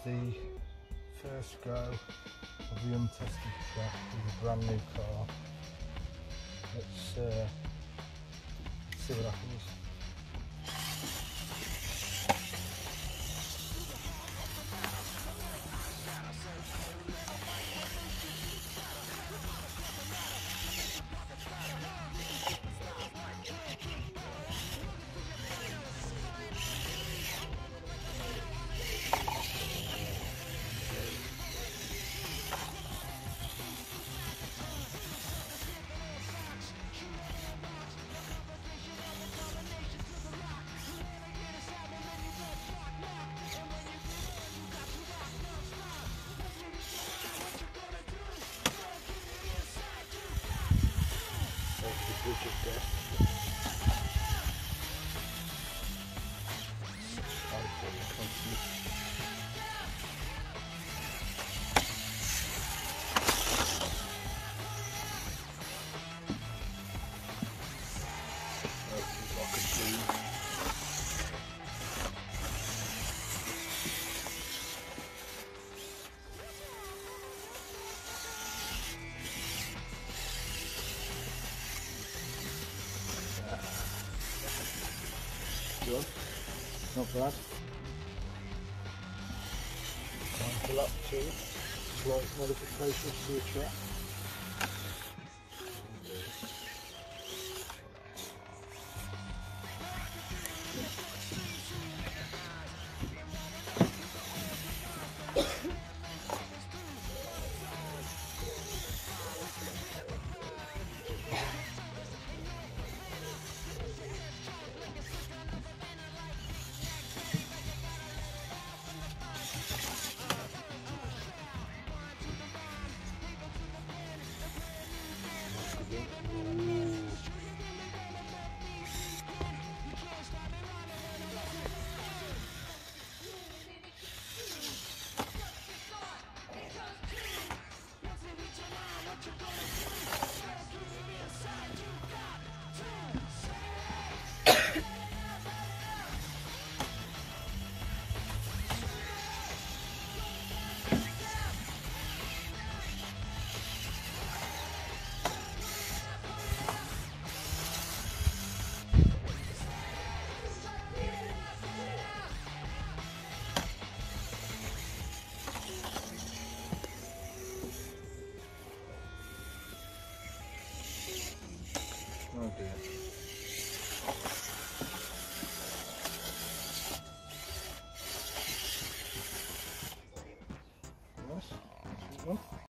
the first go of the untested track with a brand new car. Let's see what happens. The bridge of death. Good. Not bad. Time for lap 2. Slight modifications to the track. Oh dear. Nice.